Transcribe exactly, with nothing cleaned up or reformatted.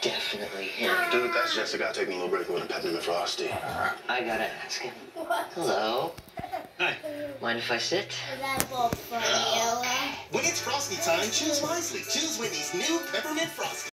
definitely him. Dude, that's Jessica taking a little break with a peppermint frosty. I gotta ask him. Hello. Hi. Mind if I sit? Is that both for you? When it's Frosty time, choose wisely. Choose Wendy's new Peppermint Frosty.